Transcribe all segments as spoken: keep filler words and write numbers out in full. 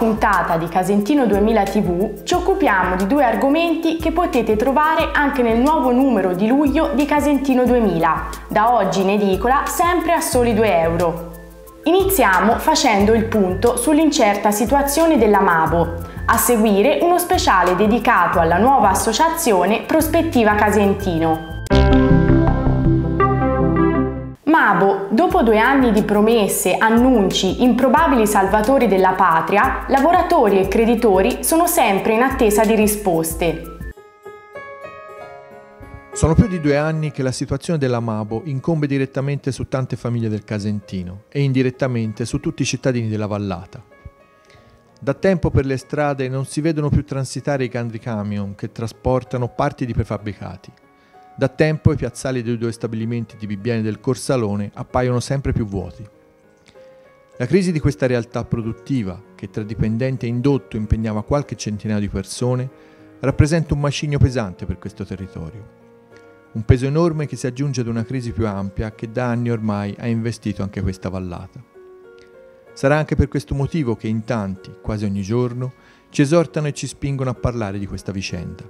puntata di Casentino duemila tivù ci occupiamo di due argomenti che potete trovare anche nel nuovo numero di luglio di Casentino duemila, da oggi in edicola sempre a soli due euro. Iniziamo facendo il punto sull'incerta situazione della Mabo, a seguire uno speciale dedicato alla nuova associazione Prospettiva Casentino. Mabo, dopo due anni di promesse, annunci, improbabili salvatori della patria, lavoratori e creditori sono sempre in attesa di risposte. Sono più di due anni che la situazione della Mabo incombe direttamente su tante famiglie del Casentino e indirettamente su tutti i cittadini della vallata. Da tempo per le strade non si vedono più transitare i grandi camion che trasportano parti di prefabbricati. Da tempo i piazzali dei due stabilimenti di Bibbiene del Corsalone appaiono sempre più vuoti. La crisi di questa realtà produttiva, che tra dipendenti e indotto impegnava qualche centinaio di persone, rappresenta un macigno pesante per questo territorio. Un peso enorme che si aggiunge ad una crisi più ampia che da anni ormai ha investito anche questa vallata. Sarà anche per questo motivo che in tanti, quasi ogni giorno, ci esortano e ci spingono a parlare di questa vicenda.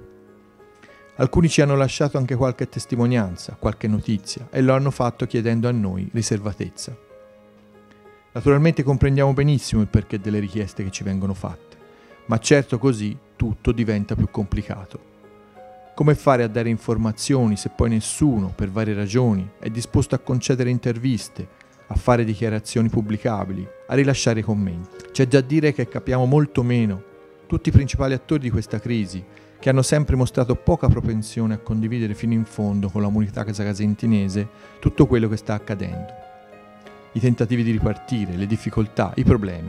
Alcuni ci hanno lasciato anche qualche testimonianza, qualche notizia, e lo hanno fatto chiedendo a noi riservatezza. Naturalmente comprendiamo benissimo il perché delle richieste che ci vengono fatte, ma certo così tutto diventa più complicato. Come fare a dare informazioni se poi nessuno, per varie ragioni, è disposto a concedere interviste, a fare dichiarazioni pubblicabili, a rilasciare commenti? C'è da dire che capiamo molto meno tutti i principali attori di questa crisi, che hanno sempre mostrato poca propensione a condividere fino in fondo con la comunità casacasentinese tutto quello che sta accadendo. I tentativi di ripartire, le difficoltà, i problemi.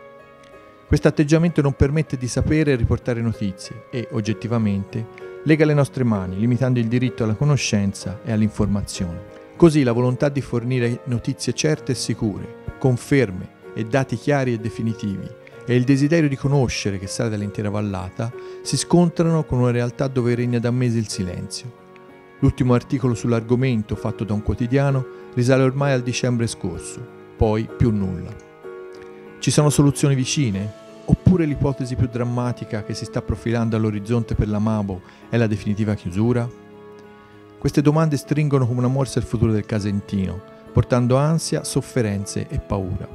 Questo atteggiamento non permette di sapere e riportare notizie e, oggettivamente, lega le nostre mani, limitando il diritto alla conoscenza e all'informazione. Così la volontà di fornire notizie certe e sicure, conferme e dati chiari e definitivi, e il desiderio di conoscere che sale dall'intera vallata si scontrano con una realtà dove regna da mesi il silenzio. L'ultimo articolo sull'argomento, fatto da un quotidiano, risale ormai al dicembre scorso, poi più nulla. Ci sono soluzioni vicine? Oppure l'ipotesi più drammatica che si sta profilando all'orizzonte per la Mabo è la definitiva chiusura? Queste domande stringono come una morsa il futuro del Casentino, portando ansia, sofferenze e paura.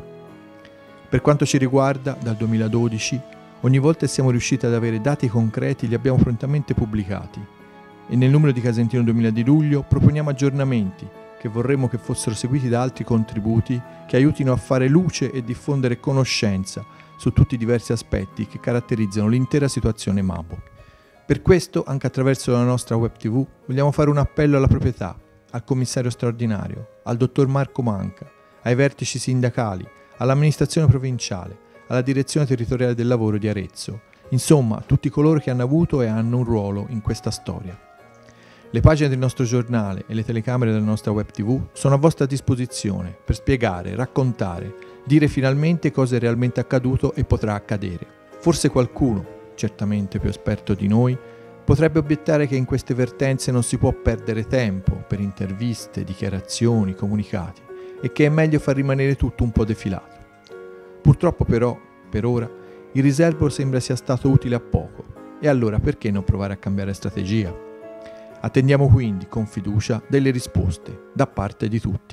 Per quanto ci riguarda, dal duemiladodici, ogni volta che siamo riusciti ad avere dati concreti li abbiamo prontamente pubblicati e nel numero di Casentino duemila di luglio proponiamo aggiornamenti che vorremmo che fossero seguiti da altri contributi che aiutino a fare luce e diffondere conoscenza su tutti i diversi aspetti che caratterizzano l'intera situazione Mabo. Per questo, anche attraverso la nostra web tivù, vogliamo fare un appello alla proprietà, al commissario straordinario, al dottor Marco Manca, ai vertici sindacali, all'amministrazione provinciale, alla direzione territoriale del lavoro di Arezzo, insomma a tutti coloro che hanno avuto e hanno un ruolo in questa storia. Le pagine del nostro giornale e le telecamere della nostra web tivù sono a vostra disposizione per spiegare, raccontare, dire finalmente cosa è realmente accaduto e potrà accadere. Forse qualcuno, certamente più esperto di noi, potrebbe obiettare che in queste vertenze non si può perdere tempo per interviste, dichiarazioni, comunicati e che è meglio far rimanere tutto un po' defilato. Purtroppo però, per ora, il riservo sembra sia stato utile a poco e allora perché non provare a cambiare strategia? Attendiamo quindi con fiducia delle risposte da parte di tutti.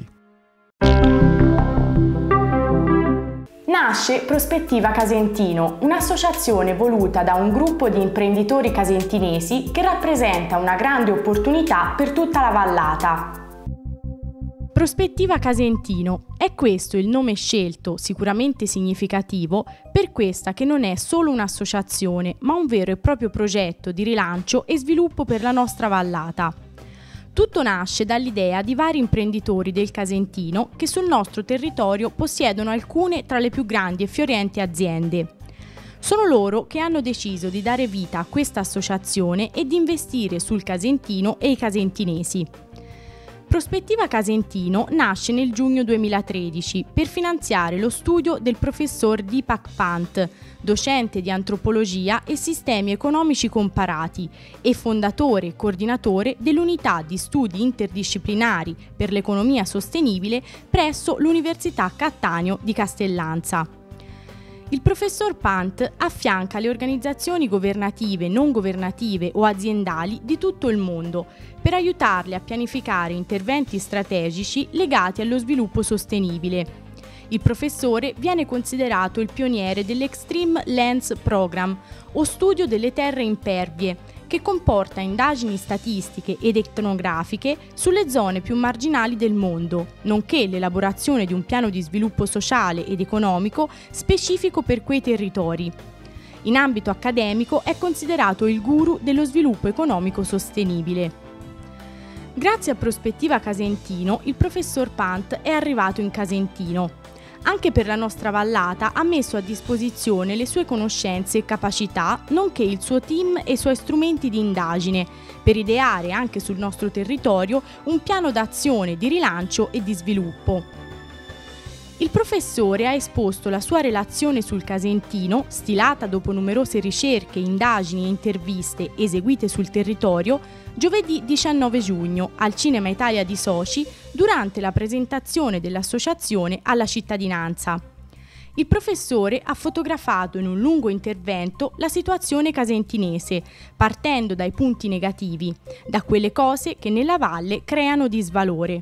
Nasce Prospettiva Casentino, un'associazione voluta da un gruppo di imprenditori casentinesi che rappresenta una grande opportunità per tutta la vallata. Prospettiva Casentino è questo il nome scelto, sicuramente significativo, per questa che non è solo un'associazione, ma un vero e proprio progetto di rilancio e sviluppo per la nostra vallata. Tutto nasce dall'idea di vari imprenditori del Casentino che sul nostro territorio possiedono alcune tra le più grandi e fiorenti aziende. Sono loro che hanno deciso di dare vita a questa associazione e di investire sul Casentino e i casentinesi. Prospettiva Casentino nasce nel giugno duemilatredici per finanziare lo studio del professor Deepak Pant, docente di antropologia e sistemi economici comparati e fondatore e coordinatore dell'unità di studi interdisciplinari per l'economia sostenibile presso l'Università Cattaneo di Castellanza. Il professor Pant affianca le organizzazioni governative, non governative o aziendali di tutto il mondo per aiutarle a pianificare interventi strategici legati allo sviluppo sostenibile. Il professore viene considerato il pioniere dell'Extreme Lands Program, o studio delle terre impervie, che comporta indagini statistiche ed etnografiche sulle zone più marginali del mondo, nonché l'elaborazione di un piano di sviluppo sociale ed economico specifico per quei territori. In ambito accademico è considerato il guru dello sviluppo economico sostenibile. Grazie a Prospettiva Casentino, il professor Pant è arrivato in Casentino. Anche per la nostra vallata ha messo a disposizione le sue conoscenze e capacità, nonché il suo team e i suoi strumenti di indagine, per ideare anche sul nostro territorio un piano d'azione di rilancio e di sviluppo. Il professore ha esposto la sua relazione sul Casentino, stilata dopo numerose ricerche, indagini e interviste eseguite sul territorio, giovedì diciannove giugno al Cinema Italia di Soci durante la presentazione dell'associazione alla cittadinanza. Il professore ha fotografato in un lungo intervento la situazione casentinese, partendo dai punti negativi, da quelle cose che nella valle creano disvalore.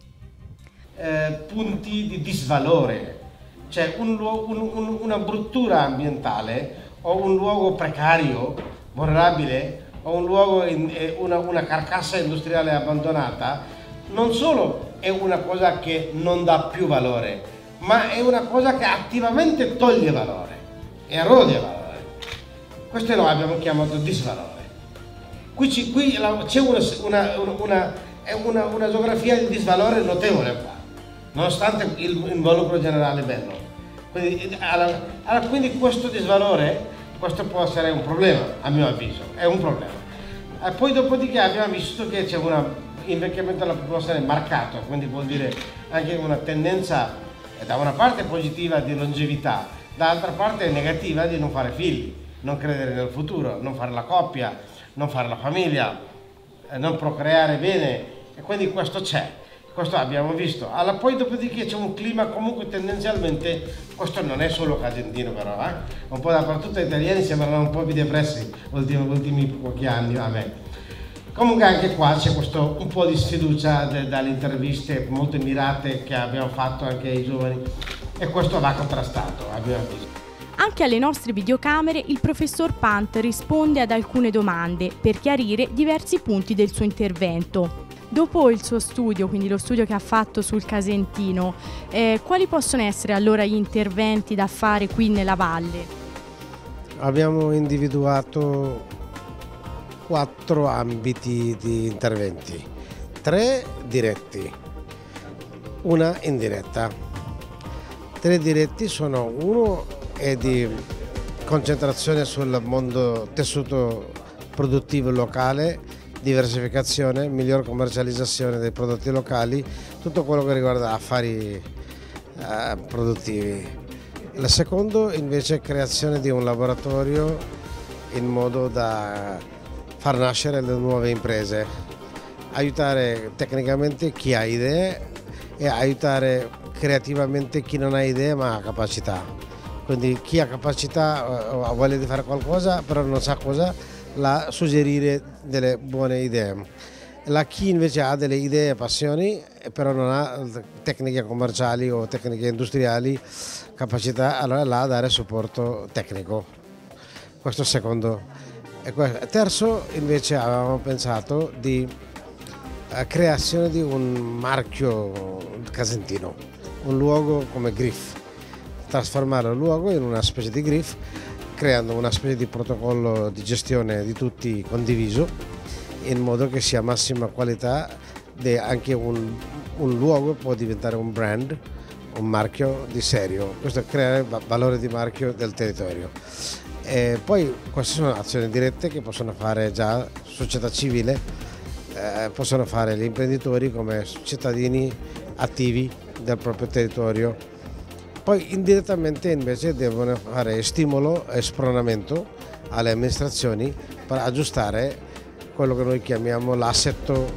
Eh, punti di disvalore, cioè un luogo, un, un, una bruttura ambientale o un luogo precario, vulnerabile, o un luogo in, una, una carcassa industriale abbandonata, non solo è una cosa che non dà più valore, ma è una cosa che attivamente toglie valore, erode valore. Questo lo abbiamo chiamato disvalore. Qui c'è una, una, una, una, una geografia di disvalore notevole qua, nonostante il involucro generale bello. Quindi, allora, quindi questo disvalore, questo può essere un problema, a mio avviso, è un problema. E poi dopodiché abbiamo visto che c'è un invecchiamento della popolazione marcato, quindi vuol dire anche una tendenza da una parte positiva di longevità, dall'altra parte negativa di non fare figli, non credere nel futuro, non fare la coppia, non fare la famiglia, non procreare bene, e quindi questo c'è. Questo abbiamo visto. Allora, poi dopodiché c'è un clima comunque tendenzialmente, questo non è solo casentino però, eh? Un po' dappertutto gli italiani sembrano un po' più depressi ultimi, ultimi pochi anni a me. Comunque anche qua c'è questo un po' di sfiducia dalle interviste molto mirate che abbiamo fatto anche ai giovani, e questo va contrastato, abbiamo visto. Anche alle nostre videocamere il professor Pant risponde ad alcune domande per chiarire diversi punti del suo intervento. Dopo il suo studio, quindi lo studio che ha fatto sul Casentino, eh, quali possono essere allora gli interventi da fare qui nella valle? Abbiamo individuato quattro ambiti di interventi, tre diretti, una indiretta. Tre diretti sono: uno è di concentrazione sul mondo tessuto produttivo locale, diversificazione, miglior commercializzazione dei prodotti locali, tutto quello che riguarda affari eh, produttivi. Il secondo invece è creazione di un laboratorio in modo da far nascere le nuove imprese, aiutare tecnicamente chi ha idee e aiutare creativamente chi non ha idee ma ha capacità. Quindi chi ha capacità o ha voglia di fare qualcosa però non sa cosa, la suggerire delle buone idee. La chi invece ha delle idee e passioni però non ha tecniche commerciali o tecniche industriali, capacità, allora là dare supporto tecnico. Questo è il secondo. E terzo invece avevamo pensato di creazione di un marchio casentino, un luogo come Griff, trasformare il luogo in una specie di Griff, creando una specie di protocollo di gestione di tutti condiviso, in modo che sia massima qualità, anche un, un luogo può diventare un brand, un marchio di serio. Questo è creare valore di marchio del territorio. E poi queste sono azioni dirette che possono fare già società civile, eh, possono fare gli imprenditori come cittadini attivi del proprio territorio. Poi indirettamente invece devono fare stimolo e spronamento alle amministrazioni per aggiustare quello che noi chiamiamo l'assetto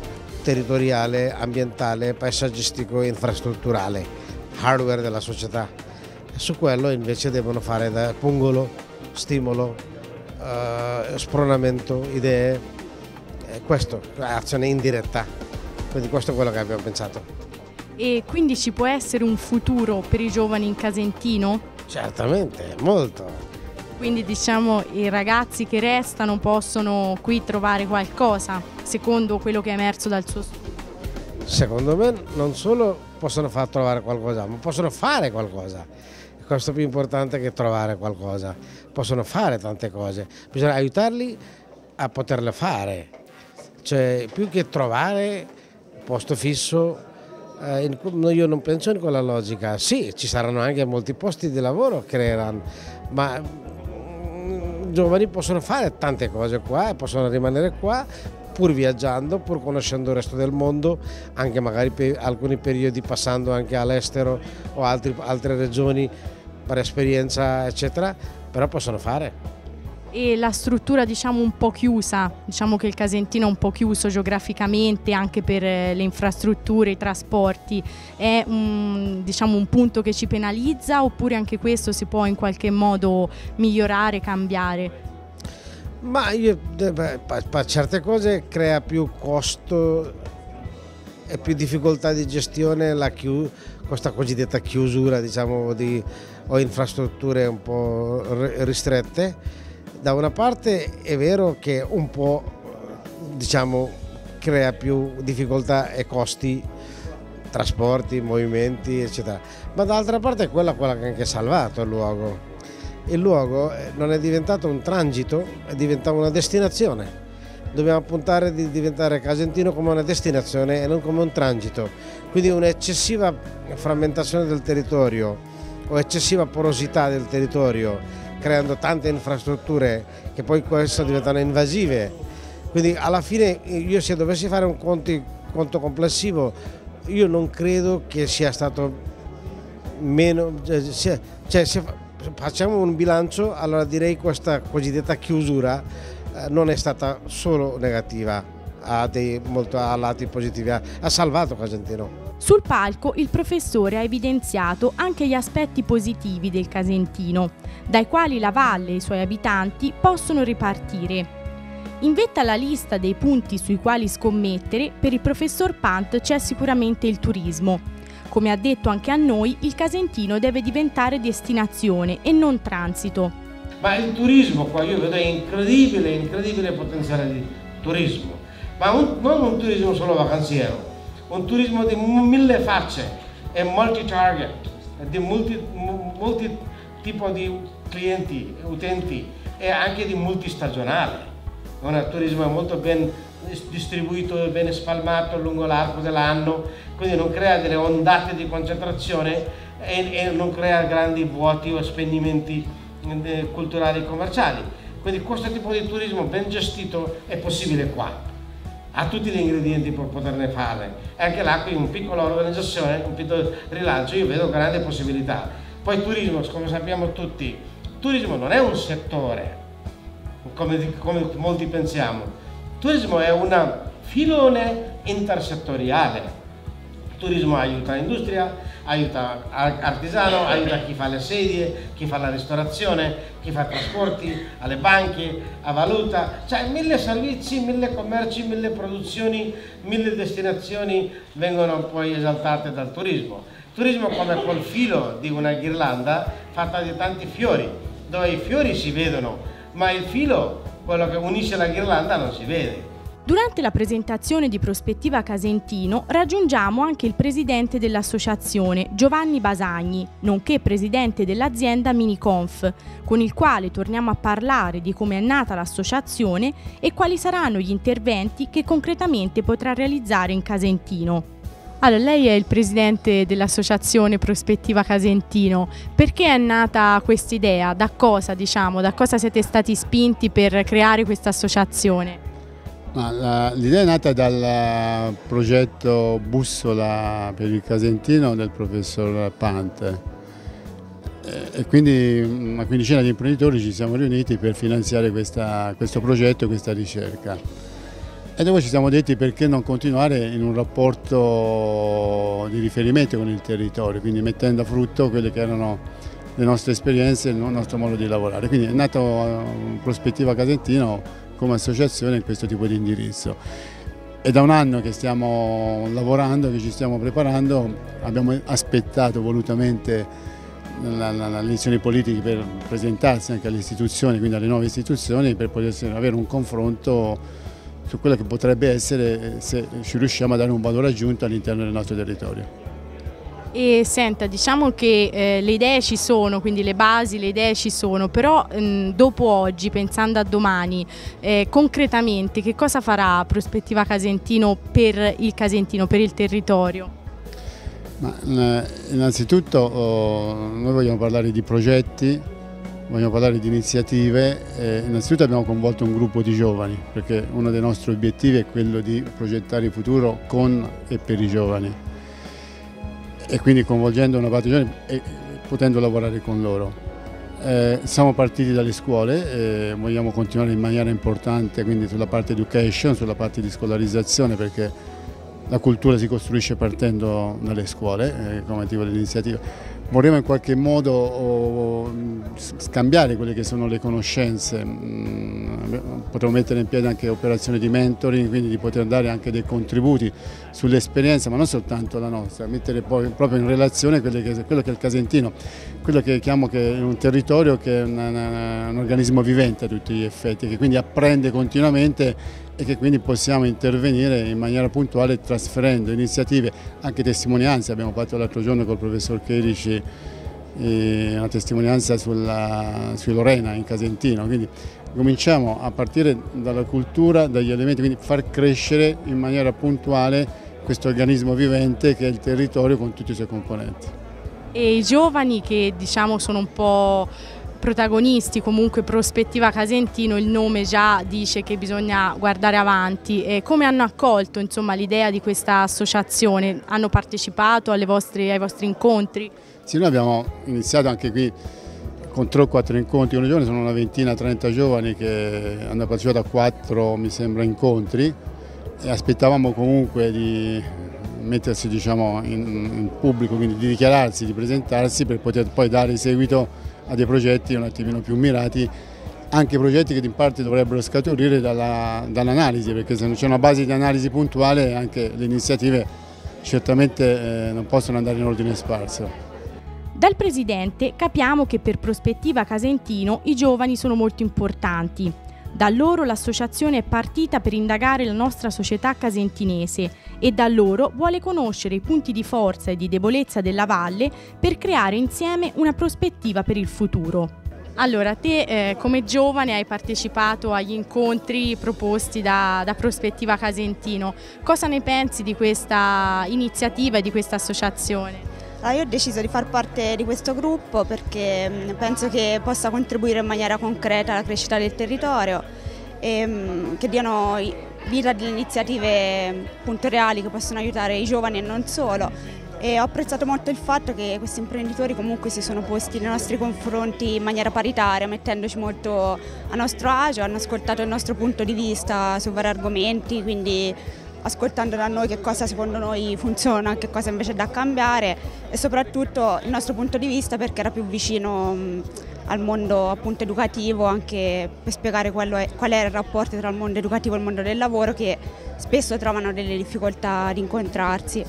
territoriale, ambientale, paesaggistico e infrastrutturale, hardware della società. Su quello invece devono fare da pungolo, stimolo, eh, spronamento, idee, eh, questo, azione indiretta, quindi questo è quello che abbiamo pensato. E quindi ci può essere un futuro per i giovani in Casentino? Certamente, molto. Quindi diciamo i ragazzi che restano possono qui trovare qualcosa, secondo quello che è emerso dal suo studio? Secondo me non solo possono far trovare qualcosa, ma possono fare qualcosa. Questo è più importante che trovare qualcosa. Possono fare tante cose, bisogna aiutarli a poterle fare. Cioè, più che trovare posto fisso, eh, in, io non penso in quella logica. Sì, ci saranno anche molti posti di lavoro che creeranno, ma i giovani possono fare tante cose qua e possono rimanere qua pur viaggiando, pur conoscendo il resto del mondo, anche magari per alcuni periodi passando anche all'estero o altri, altre regioni per esperienza eccetera, però possono fare. E la struttura diciamo un po' chiusa, diciamo che il Casentino è un po' chiuso geograficamente anche per le infrastrutture, i trasporti, è un, diciamo, un punto che ci penalizza oppure anche questo si può in qualche modo migliorare, cambiare? Ma io, per certe cose crea più costo e più difficoltà di gestione la chiu, questa cosiddetta chiusura diciamo, di, o infrastrutture un po' ristrette. Da una parte è vero che un po' diciamo, crea più difficoltà e costi, trasporti, movimenti eccetera, ma dall'altra parte è quella, quella che ha anche salvato il luogo. Il luogo non è diventato un transito, è diventato una destinazione. Dobbiamo puntare di diventare Casentino come una destinazione e non come un transito. Quindi un'eccessiva frammentazione del territorio o eccessiva porosità del territorio, creando tante infrastrutture che poi queste diventano invasive. Quindi alla fine io se dovessi fare un conto, conto complessivo, io non credo che sia stato meno... Cioè, cioè se facciamo un bilancio, allora direi che questa cosiddetta chiusura eh, non è stata solo negativa, ha dei molto ha lati positivi, ha, ha salvato Casentino. Sul palco il professore ha evidenziato anche gli aspetti positivi del Casentino, dai quali la valle e i suoi abitanti possono ripartire. In vetta alla lista dei punti sui quali scommettere, per il professor Pant c'è sicuramente il turismo. Come ha detto anche a noi, il Casentino deve diventare destinazione e non transito. Ma il turismo qua io vedo incredibile, incredibile potenziale di turismo, ma un, non un turismo solo vacanziero, un turismo di mille facce e multi-target, di multi, multi tipo di clienti, utenti e anche di multistagionale. Un turismo molto ben distribuito e ben spalmato lungo l'arco dell'anno, quindi non crea delle ondate di concentrazione e, e non crea grandi vuoti o spendimenti eh, culturali e commerciali. Quindi questo tipo di turismo ben gestito è possibile qua, ha tutti gli ingredienti per poterne fare, e anche là qui un piccolo organizzazione, un piccolo rilancio, io vedo grandi possibilità. Poi turismo, come sappiamo tutti, turismo non è un settore come, come molti pensiamo. Turismo è un filone intersettoriale. Il turismo aiuta l'industria, aiuta l'artigiano, aiuta chi fa le sedie, chi fa la ristorazione, chi fa i trasporti, alle banche, a valuta. Cioè mille servizi, mille commerci, mille produzioni, mille destinazioni vengono poi esaltate dal turismo. Il turismo come quel filo di una ghirlanda fatta di tanti fiori, dove i fiori si vedono, ma il filo, quello che unisce la ghirlanda, non si vede. Durante la presentazione di Prospettiva Casentino raggiungiamo anche il presidente dell'associazione, Giovanni Basagni, nonché presidente dell'azienda Miniconf, con il quale torniamo a parlare di come è nata l'associazione e quali saranno gli interventi che concretamente potrà realizzare in Casentino. Allora, lei è il presidente dell'associazione Prospettiva Casentino. Perché è nata questa idea? Da cosa, diciamo, da cosa siete stati spinti per creare questa associazione? L'idea è nata dal progetto Bussola per il Casentino del professor Pant e quindi una quindicina di imprenditori ci siamo riuniti per finanziare questa, questo progetto e questa ricerca. E dopo ci siamo detti perché non continuare in un rapporto di riferimento con il territorio, quindi mettendo a frutto quelle che erano le nostre esperienze e il nostro modo di lavorare. Quindi è nato Prospettiva Casentino come associazione in questo tipo di indirizzo. È da un anno che stiamo lavorando, che ci stiamo preparando, abbiamo aspettato volutamente le elezioni politiche per presentarsi anche alle istituzioni, quindi alle nuove istituzioni, per poter avere un confronto su quello che potrebbe essere se ci riusciamo a dare un valore aggiunto all'interno del nostro territorio. E senta, diciamo che eh, le idee ci sono, quindi le basi, le idee ci sono, però mh, dopo oggi, pensando a domani, eh, concretamente che cosa farà Prospettiva Casentino per il Casentino, per il territorio? Ma, eh, innanzitutto oh, noi vogliamo parlare di progetti, vogliamo parlare di iniziative. Eh, innanzitutto abbiamo coinvolto un gruppo di giovani, perché uno dei nostri obiettivi è quello di progettare il futuro con e per i giovani, e quindi coinvolgendo una parte di giovani e potendo lavorare con loro. Eh, siamo partiti dalle scuole, eh, vogliamo continuare in maniera importante quindi sulla parte education, sulla parte di scolarizzazione, perché la cultura si costruisce partendo dalle scuole eh, come tipo dell'iniziativa. Vorremmo in qualche modo oh, scambiare quelle che sono le conoscenze, potremmo mettere in piedi anche operazioni di mentoring, quindi di poter dare anche dei contributi sull'esperienza, ma non soltanto la nostra, mettere poi proprio in relazione quello che, quello che è il Casentino, quello che chiamo che è un territorio che è un, un organismo vivente a tutti gli effetti, che quindi apprende continuamente e che quindi possiamo intervenire in maniera puntuale trasferendo iniziative, anche testimonianze. Abbiamo fatto l'altro giorno col professor Cherici eh, una testimonianza sulla, sui Lorena in Casentino, quindi cominciamo a partire dalla cultura, dagli elementi, quindi far crescere in maniera puntuale questo organismo vivente che è il territorio con tutti i suoi componenti. E i giovani che diciamo sono un po' protagonisti, comunque Prospettiva Casentino, il nome già dice che bisogna guardare avanti. E come hanno accolto l'idea di questa associazione? Hanno partecipato alle vostre, ai vostri incontri? Sì, noi abbiamo iniziato anche qui con tre o quattro incontri con i giovani, sono una ventina, trenta giovani che hanno partecipato a quattro, mi sembra, incontri, e aspettavamo comunque di mettersi diciamo, in, in pubblico, quindi di dichiararsi, di presentarsi per poter poi dare seguito a dei progetti un attimino più mirati, anche progetti che in parte dovrebbero scaturire dall'analisi, perché se non c'è una base di analisi puntuale anche le iniziative certamente eh, non possono andare in ordine sparso. Dal Presidente capiamo che per Prospettiva Casentino i giovani sono molto importanti. Da loro l'associazione è partita per indagare la nostra società casentinese e da loro vuole conoscere i punti di forza e di debolezza della valle per creare insieme una prospettiva per il futuro. Allora, te eh, come giovane hai partecipato agli incontri proposti da, da Prospettiva Casentino. Cosa ne pensi di questa iniziativa e di questa associazione? Allora, io ho deciso di far parte di questo gruppo perché penso che possa contribuire in maniera concreta alla crescita del territorio e che diano vita a delle iniziative appunto reali che possono aiutare i giovani e non solo. E ho apprezzato molto il fatto che questi imprenditori comunque si sono posti nei nostri confronti in maniera paritaria, mettendoci molto a nostro agio, hanno ascoltato il nostro punto di vista su vari argomenti, quindi ascoltando da noi che cosa secondo noi funziona, che cosa invece è da cambiare e soprattutto il nostro punto di vista perché era più vicino mh, al mondo appunto educativo, anche per spiegare quello è, qual è il rapporto tra il mondo educativo e il mondo del lavoro, che spesso trovano delle difficoltà ad incontrarsi.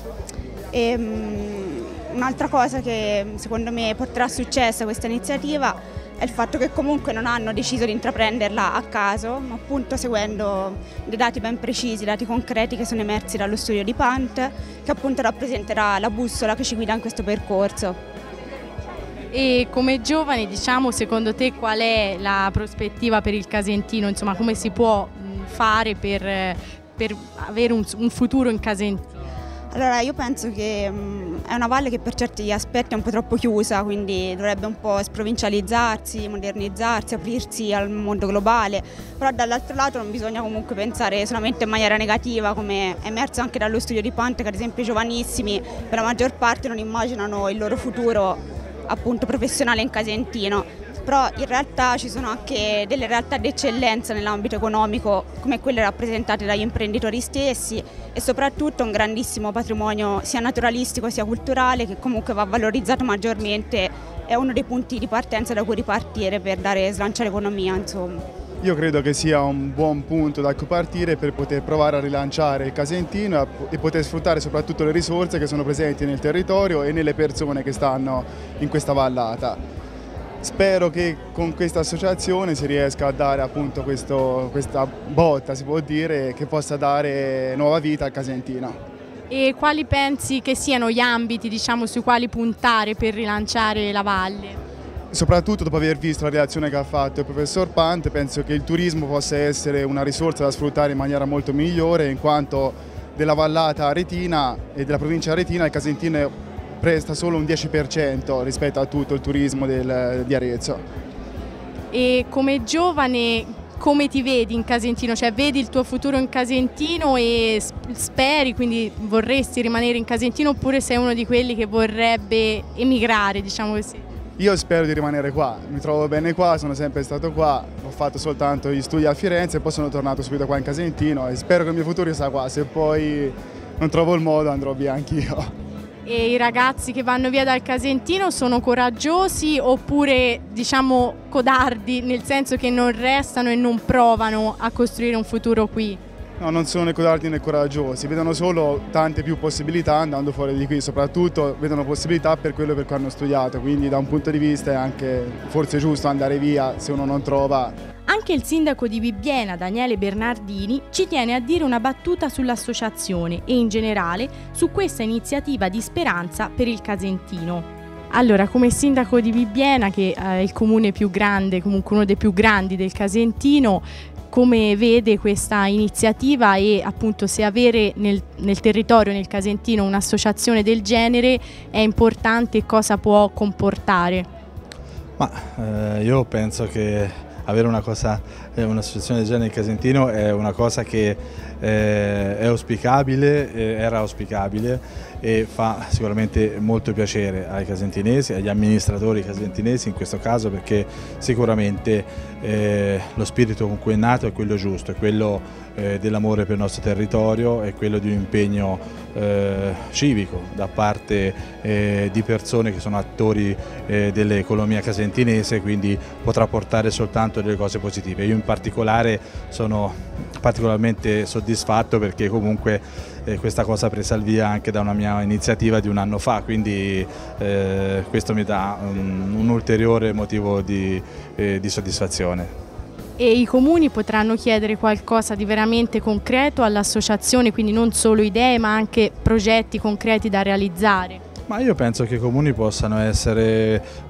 Un'altra cosa che secondo me porterà a successo a questa iniziativa è il fatto che comunque non hanno deciso di intraprenderla a caso, ma appunto seguendo dei dati ben precisi, dati concreti che sono emersi dallo studio di Pant, che appunto rappresenterà la bussola che ci guida in questo percorso. E come giovani, diciamo, secondo te qual è la prospettiva per il Casentino? Insomma, come si può fare per, per avere un, un futuro in Casentino? Allora, io penso che mh, è una valle che per certi aspetti è un po' troppo chiusa, quindi dovrebbe un po' sprovincializzarsi, modernizzarsi, aprirsi al mondo globale, però dall'altro lato non bisogna comunque pensare solamente in maniera negativa, come è emerso anche dallo studio di Pant, che ad esempio i giovanissimi per la maggior parte non immaginano il loro futuro appunto professionale in Casentino. però in realtà ci sono anche delle realtà di eccellenza nell'ambito economico come quelle rappresentate dagli imprenditori stessi e soprattutto un grandissimo patrimonio sia naturalistico sia culturale che comunque va valorizzato maggiormente, è uno dei punti di partenza da cui ripartire per dare slancio all'economia, insomma. Io credo che sia un buon punto da cui partire per poter provare a rilanciare il Casentino e poter sfruttare soprattutto le risorse che sono presenti nel territorio e nelle persone che stanno in questa vallata. Spero che con questa associazione si riesca a dare appunto questo, questa botta, si può dire, che possa dare nuova vita al Casentino. E quali pensi che siano gli ambiti, diciamo, sui quali puntare per rilanciare la valle? Soprattutto dopo aver visto la relazione che ha fatto il professor Pant, penso che il turismo possa essere una risorsa da sfruttare in maniera molto migliore, in quanto della vallata aretina e della provincia aretina il Casentino presta solo un dieci per cento rispetto a tutto il turismo del, di Arezzo. E come giovane come ti vedi in Casentino? Cioè vedi il tuo futuro in Casentino e speri, quindi vorresti rimanere in Casentino, oppure sei uno di quelli che vorrebbe emigrare, diciamo così? Io spero di rimanere qua, mi trovo bene qua, sono sempre stato qua, ho fatto soltanto gli studi a Firenze e poi sono tornato subito qua in Casentino e spero che il mio futuro sia qua, se poi non trovo il modo andrò via anch'io. E i ragazzi che vanno via dal Casentino sono coraggiosi oppure, diciamo, codardi, nel senso che non restano e non provano a costruire un futuro qui? No, non sono né codardi né coraggiosi, vedono solo tante più possibilità andando fuori di qui, soprattutto vedono possibilità per quello per cui hanno studiato, quindi da un punto di vista è anche forse giusto andare via se uno non trova. Anche il sindaco di Bibbiena, Daniele Bernardini, ci tiene a dire una battuta sull'associazione e in generale su questa iniziativa di speranza per il Casentino. Allora, come sindaco di Bibbiena, che è il comune più grande, comunque uno dei più grandi del Casentino, come vede questa iniziativa e appunto se avere nel, nel territorio, nel Casentino, un'associazione del genere è importante e cosa può comportare? Ma eh, io penso che avere una cosa, un'associazione del genere in Casentino è una cosa che eh, è auspicabile, eh, era auspicabile e fa sicuramente molto piacere ai casentinesi, agli amministratori casentinesi in questo caso, perché sicuramente eh, lo spirito con cui è nato è quello giusto, è quello eh, dell'amore per il nostro territorio, è quello di un impegno eh, civico da parte eh, di persone che sono attori eh, dell'economia casentinese, quindi potrà portare soltanto delle cose positive. Io in particolare sono particolarmente soddisfatto perché comunque eh, questa cosa presa al via anche da una mia iniziativa di un anno fa, quindi eh, questo mi dà un, un ulteriore motivo di, eh, di soddisfazione. E i comuni potranno chiedere qualcosa di veramente concreto all'associazione, quindi non solo idee ma anche progetti concreti da realizzare? Ma io penso che i comuni possano essere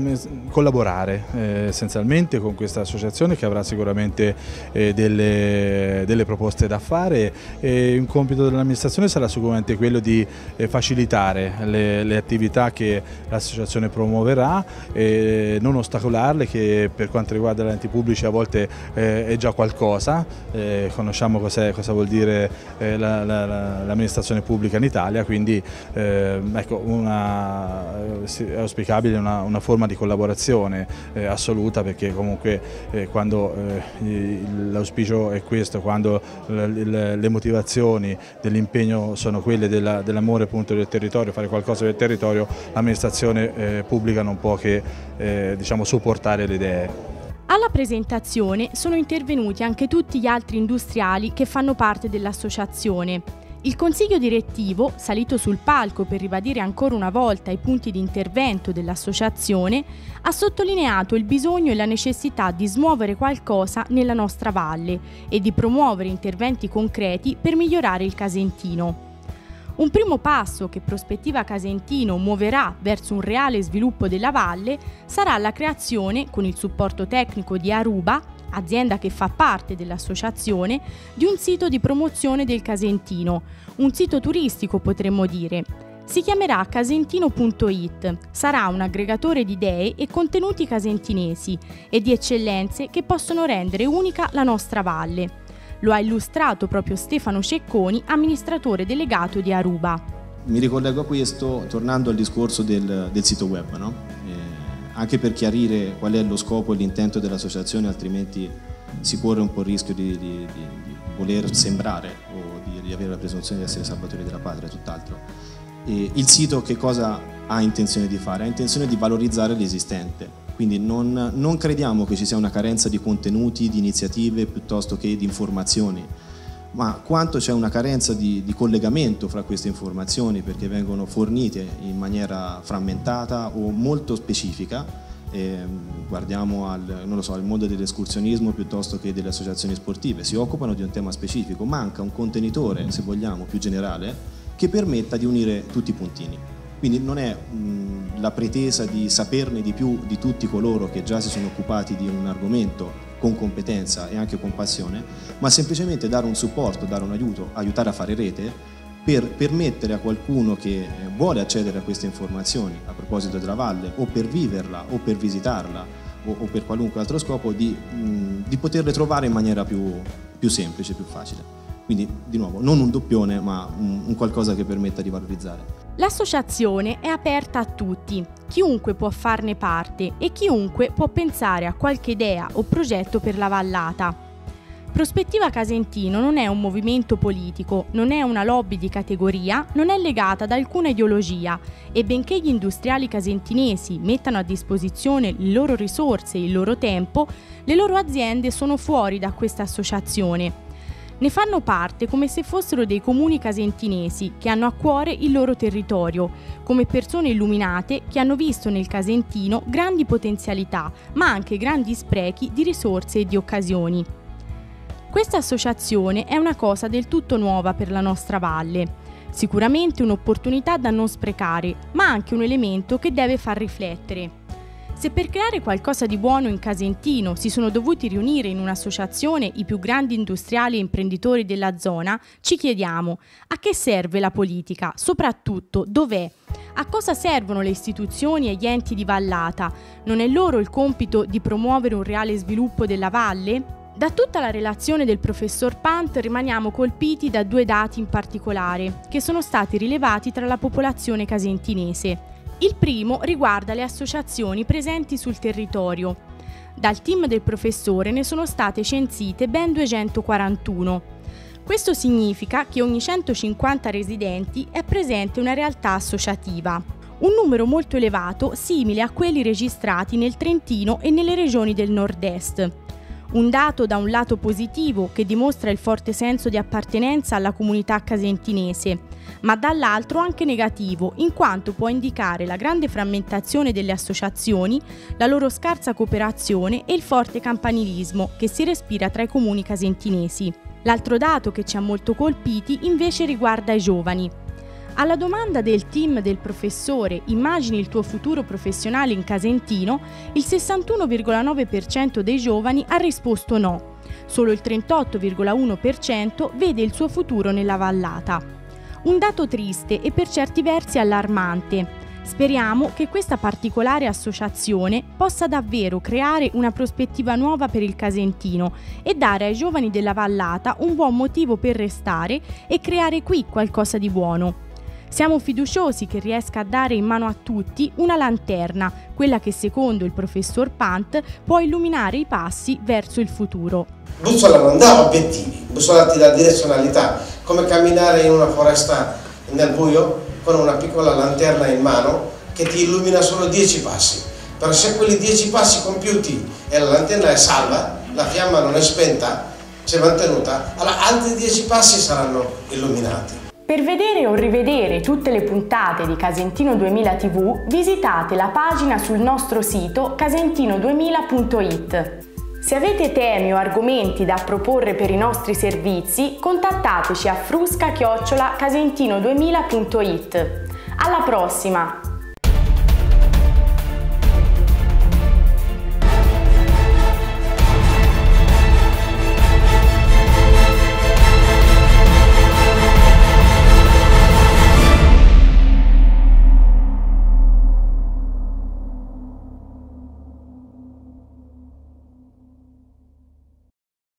collaborare eh, essenzialmente con questa associazione, che avrà sicuramente eh, delle, delle proposte da fare, e un compito dell'amministrazione sarà sicuramente quello di eh, facilitare le, le attività che l'associazione promuoverà e non ostacolarle, che per quanto riguarda gli enti pubblici a volte eh, è già qualcosa, eh, conosciamo cosa vuol dire eh, l'amministrazione la, la, pubblica in Italia, quindi eh, ecco, una, è auspicabile una, una forma di collaborazione eh, assoluta, perché comunque eh, quando eh, l'auspicio è questo, quando le, le motivazioni dell'impegno sono quelle dell'amore appunto del territorio, fare qualcosa per il territorio, l'amministrazione eh, pubblica non può che eh, diciamo, supportare le idee. Alla presentazione sono intervenuti anche tutti gli altri industriali che fanno parte dell'associazione. Il consiglio direttivo, salito sul palco per ribadire ancora una volta i punti di intervento dell'associazione, ha sottolineato il bisogno e la necessità di smuovere qualcosa nella nostra valle e di promuovere interventi concreti per migliorare il Casentino. Un primo passo che Prospettiva Casentino muoverà verso un reale sviluppo della valle sarà la creazione, con il supporto tecnico di Aruba, azienda che fa parte dell'associazione, di un sito di promozione del Casentino, un sito turistico potremmo dire. Si chiamerà casentino punto it, sarà un aggregatore di idee e contenuti casentinesi e di eccellenze che possono rendere unica la nostra valle. Lo ha illustrato proprio Stefano Cecconi, amministratore delegato di Aruba. Mi ricollego a questo tornando al discorso del, del sito web, no? Eh, anche per chiarire qual è lo scopo e l'intento dell'associazione, altrimenti si corre un po' il rischio di, di, di, di voler sembrare o di, di avere la presunzione di essere salvatori della patria, tutt'altro. E il sito che cosa ha intenzione di fare? Ha intenzione di valorizzare l'esistente, quindi non, non crediamo che ci sia una carenza di contenuti, di iniziative piuttosto che di informazioni, ma quanto c'è una carenza di, di collegamento fra queste informazioni, perché vengono fornite in maniera frammentata o molto specifica. Eh, guardiamo al, non lo so, al mondo dell'escursionismo piuttosto che delle associazioni sportive, si occupano di un tema specifico, manca un contenitore, se vogliamo, più generale che permetta di unire tutti i puntini. Quindi non è mh, la pretesa di saperne di più di tutti coloro che già si sono occupati di un argomento con competenza e anche con passione, ma semplicemente dare un supporto, dare un aiuto, aiutare a fare rete per permettere a qualcuno che vuole accedere a queste informazioni a proposito della valle, o per viverla o per visitarla o, o per qualunque altro scopo, di, mh, di poterle trovare in maniera più, più semplice, più facile. Quindi, di nuovo, non un doppione, ma un, un qualcosa che permetta di valorizzare. L'associazione è aperta a tutti, chiunque può farne parte e chiunque può pensare a qualche idea o progetto per la vallata. Prospettiva Casentino non è un movimento politico, non è una lobby di categoria, non è legata ad alcuna ideologia e benché gli industriali casentinesi mettano a disposizione le loro risorse e il loro tempo, le loro aziende sono fuori da questa associazione. Ne fanno parte come se fossero dei comuni casentinesi che hanno a cuore il loro territorio, come persone illuminate che hanno visto nel Casentino grandi potenzialità, ma anche grandi sprechi di risorse e di occasioni. Questa associazione è una cosa del tutto nuova per la nostra valle, sicuramente un'opportunità da non sprecare, ma anche un elemento che deve far riflettere. Se per creare qualcosa di buono in Casentino si sono dovuti riunire in un'associazione i più grandi industriali e imprenditori della zona, ci chiediamo: a che serve la politica? Soprattutto, dov'è? A cosa servono le istituzioni e gli enti di vallata? Non è loro il compito di promuovere un reale sviluppo della valle? Da tutta la relazione del professor Pant rimaniamo colpiti da due dati in particolare, che sono stati rilevati tra la popolazione casentinese. Il primo riguarda le associazioni presenti sul territorio. Dal team del professore ne sono state censite ben duecentoquarantuno. Questo significa che ogni centocinquanta residenti è presente una realtà associativa, un numero molto elevato simile a quelli registrati nel Trentino e nelle regioni del nord-est. Un dato da un lato positivo che dimostra il forte senso di appartenenza alla comunità casentinese, ma dall'altro anche negativo, in quanto può indicare la grande frammentazione delle associazioni, la loro scarsa cooperazione e il forte campanilismo che si respira tra i comuni casentinesi. L'altro dato che ci ha molto colpiti invece riguarda i giovani. Alla domanda del team del professore "Immagini il tuo futuro professionale in Casentino", il sessantuno virgola nove per cento dei giovani ha risposto no. Solo il trentotto virgola uno per cento vede il suo futuro nella vallata. Un dato triste e per certi versi allarmante. Speriamo che questa particolare associazione possa davvero creare una prospettiva nuova per il Casentino e dare ai giovani della vallata un buon motivo per restare e creare qui qualcosa di buono. Siamo fiduciosi che riesca a dare in mano a tutti una lanterna, quella che secondo il professor Pant può illuminare i passi verso il futuro. Bussola non dà obiettivi, bussola ti dà direzionalità, come camminare in una foresta nel buio con una piccola lanterna in mano che ti illumina solo dieci passi. Però se quei dieci passi compiuti e la lanterna è salva, la fiamma non è spenta, si è mantenuta, allora altri dieci passi saranno illuminati. Per vedere o rivedere tutte le puntate di Casentino duemila tivù, visitate la pagina sul nostro sito casentino duemila punto it. Se avete temi o argomenti da proporre per i nostri servizi, contattateci a frusca chiocciola casentino duemila punto it. Alla prossima!